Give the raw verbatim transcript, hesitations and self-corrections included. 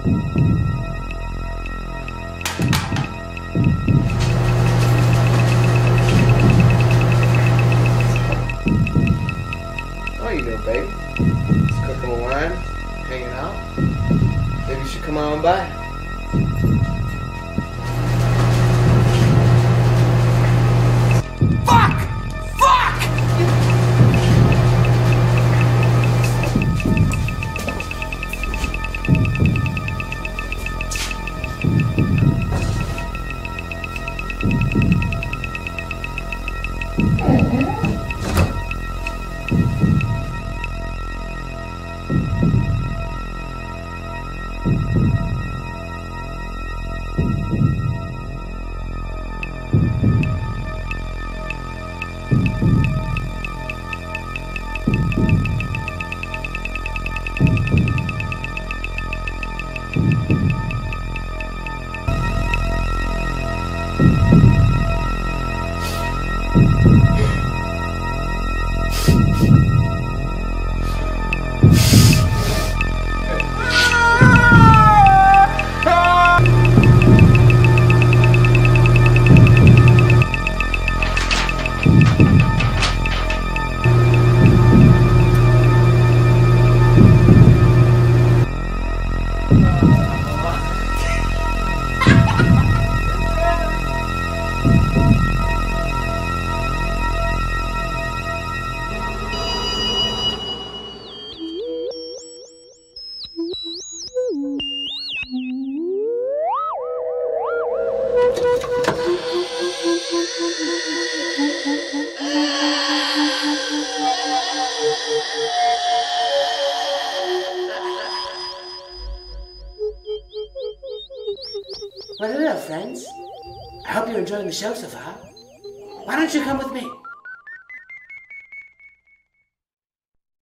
How you doing, baby? Just cooking a wine, hanging out. Maybe you should come on by. Fuck! Fuck! Well, hello, friends. I hope you're enjoying the show so far. Why don't you come with me?